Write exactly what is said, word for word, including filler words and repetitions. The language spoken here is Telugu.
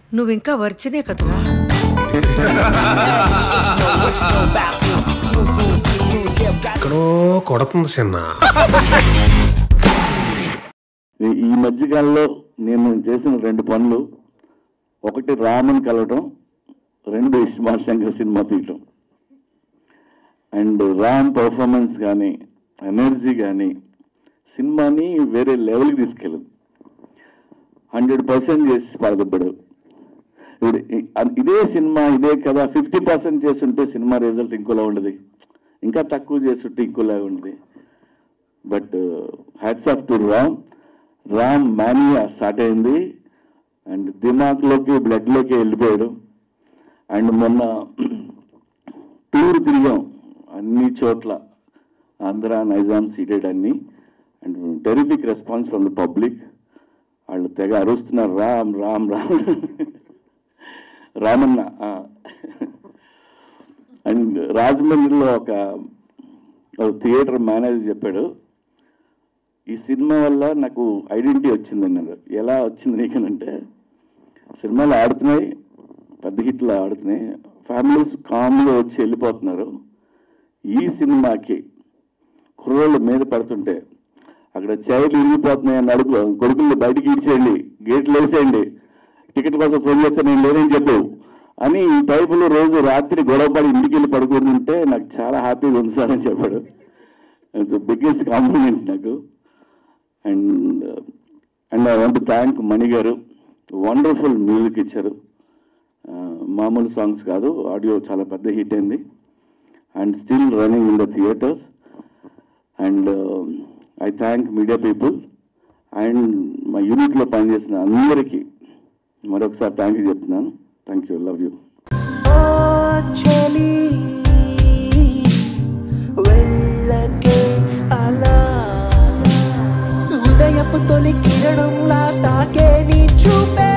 నువ్వు ఇంకా వర్చనే కదరా. ఎక్కడో కొడుతుంది చిన్న. ఈ మధ్యకాలంలో నేను చేసిన రెండు పనులు, ఒకటి రామన్ కలవటం, రెండు ఇస్మార్ట్ శంకర్ సినిమా తీయటం. అండ్ రామ్ పర్ఫార్మెన్స్ కానీ ఎనర్జీ కానీ సినిమాని వేరే లెవెల్కి తీసుకెళ్ళదు. హండ్రెడ్ పర్సెంట్ చేసి పడదబ్బడు. ఇప్పుడు ఇదే సినిమా ఇదే కదా ఫిఫ్టీ పర్సెంట్ చేస్తుంటే సినిమా రిజల్ట్ ఇంకోలా ఉండదు, ఇంకా తక్కువ చేస్తుంటే ఇంకోలా ఉండదు. But hats off to Ram. Ram mania start అయింది అండ్ దిమాక్లోకి బ్లడ్లోకి వెళ్ళిపోయాడు. అండ్ మొన్న టూర్ తిరిగాం అన్ని చోట్ల, ఆంధ్ర, నైజాం, సీటెడ్ అన్నీ. And terrific response from the public. వాళ్ళు తెగ అరుస్తున్నారు రామ్ రామ్ రామ్ రామన్న. అండ్ రాజమండ్రిలో ఒక థియేటర్ మేనేజర్ చెప్పాడు, ఈ సినిమా వల్ల నాకు ఐడెంటిటీ వచ్చింది అన్నారు. ఎలా వచ్చింది నీకనంటే, సినిమాలు ఆడుతున్నాయి, పెద్ద హిట్లు ఆడుతున్నాయి, ఫ్యామిలీస్ కామ్గా వచ్చి వెళ్ళిపోతున్నారు. ఈ సినిమాకి కుర్రోళ్ళు మీద పడుతుంటే అక్కడ చైర్లు ఇరిగిపోతున్నాయి అని అడుగు, కొడుకులు బయటికి ఇచ్చేయండి, గేట్లు వేసేయండి, టికెట్ కోసం ఫోన్ చేస్తే నేను లేదని చెప్పు అని ఈ టైపులో రోజు రాత్రి గొడవపడి ఇంటికి వెళ్ళి పడుకుంటుంటే నాకు చాలా హ్యాపీగా ఉంది సార్ అని చెప్పాడు. బిగ్గెస్ట్ కాంప్లిమెంట్ నాకు. And and I want to thank Mani garu, wonderful music ఇచ్చారు. మామూలు సాంగ్స్ కాదు, ఆడియో చాలా పెద్ద హిట్ అయింది and still running in the theatres. And I thank media people and మా యూనిట్లో పనిచేసిన అందరికీ మరొకసారి థ్యాంక్ యూ చెప్తున్నాను. Thank you, love you. ఉదయపు తొలి కిరణంలా తాకే నీ చూపే